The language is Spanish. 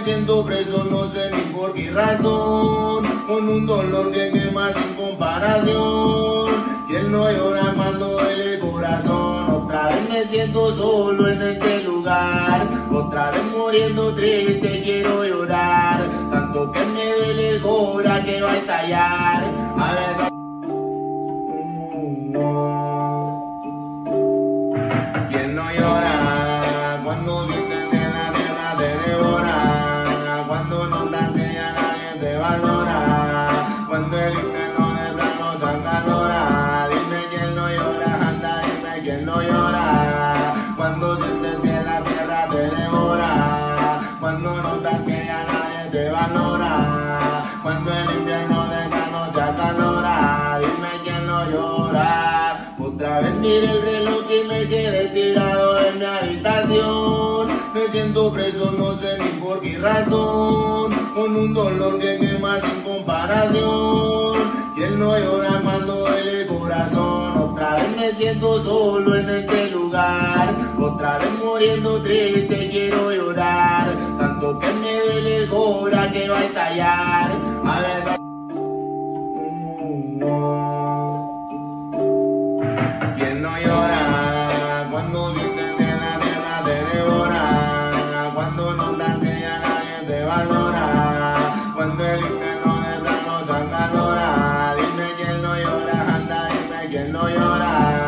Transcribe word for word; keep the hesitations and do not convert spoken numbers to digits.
siento preso, no sé ni por qué razón, con un dolor que quema sin comparación. Y él no llora cuando duele el corazón. Otra vez me siento solo en este lugar, otra vez muriendo triste quiero llorar, tanto que me duele el cora que va a estallar. A ver, ¿quién no llora cuando sientes que la tierra te devora? Cuando notas que ya nadie te valora, cuando el infierno de plano te acalora. Dime quién no llora, anda, dime quién no llora. Cuando sientes que la tierra te devora, cuando notas que ya nadie te valora, cuando el infierno de plano te acalora. Dime quién no llora. Otra vez tiré el reloj y me quedé tirado en mi habitación. Me siento preso, no sé ni por qué razón, con un dolor que quema sin comparación. Y él no llora cuando duele el corazón. Otra vez me siento solo en este lugar, otra vez muriendo triste quiero llorar, tanto que me duele el cora que va a estallar. A ver, ¿quién no llora cuando sientes que la tierra te devora? Cuando notas que ya nadie te valora, cuando el infierno de plano te acalora. Dime quién no llora, anda, dime quién no llora.